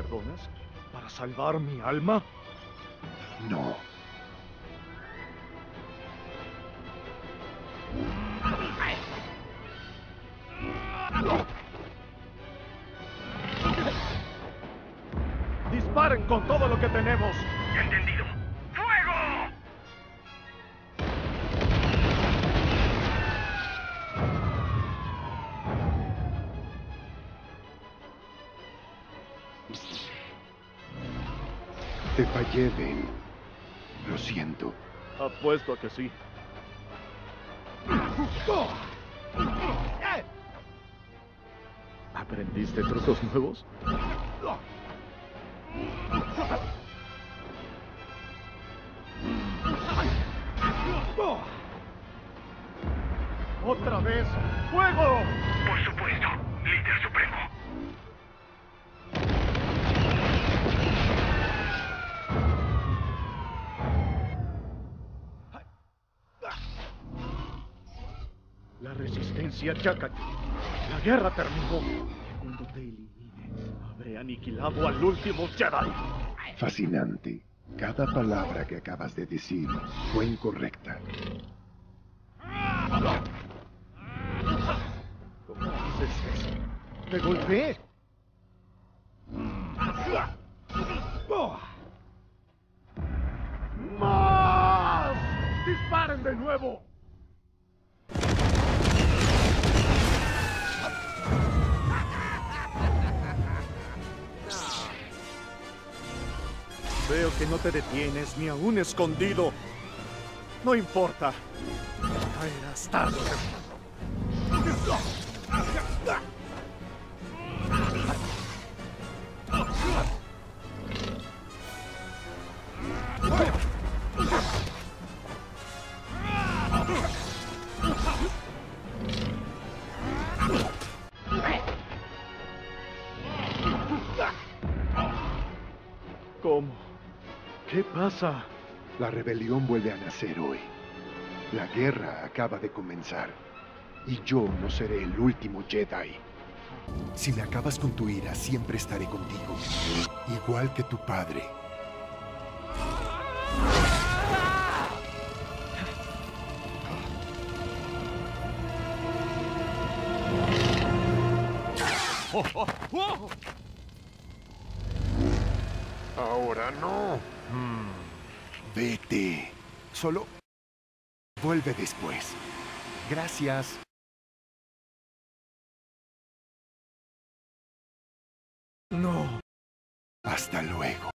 perdonas? ¿Para salvar mi alma? No. ¡Disparen con todo lo que tenemos! ¡Entendido! ¡Fuego! Te fallé, Ben. Lo siento. Apuesto a que sí. ¿Aprendiste trucos nuevos? ¡Otra vez! ¡Fuego! Por supuesto, líder supremo. La resistencia Yakati. La guerra terminó. Cuando te elimine, habré aniquilado al último Jedi. Fascinante. Cada palabra que acabas de decir fue incorrecta. ¿Cómo haces eso? ¡Te golpeé! ¡Más! ¡Disparen de nuevo! Veo que no te detienes ni aún escondido. No importa. Caerás tarde. ¿Cómo? ¿Qué pasa? La rebelión vuelve a nacer hoy. La guerra acaba de comenzar. Y yo no seré el último Jedi. Si me acabas con tu ira, siempre estaré contigo. Igual que tu padre. Ahora no. Vete. Solo vuelve después. Gracias. No. Hasta luego.